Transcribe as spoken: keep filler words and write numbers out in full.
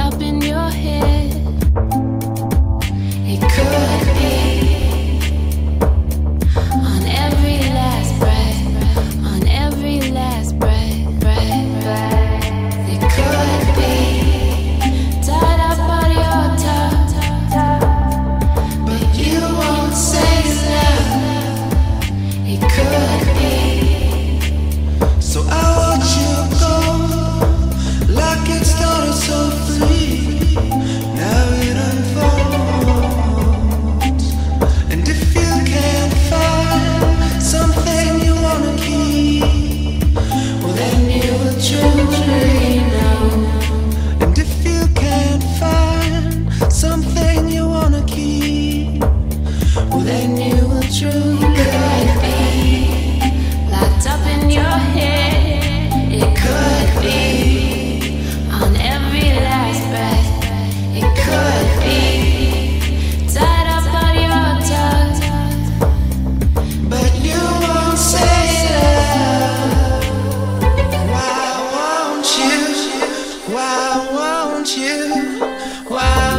up in your head. It could be on every last breath, on every last breath, breath, breath. It could be tied up on your tongue, but you won't say love. It could be. So I watch you go, like it started so free. Now it unfolds, and if you can't find something you wanna keep, well then you will truly know. And if you can't find something you wanna keep, well then you will truly be locked up in your head. It could be on every last breath. It could be tied up on your tongue, but you won't say love. Why won't you? Why won't you? Why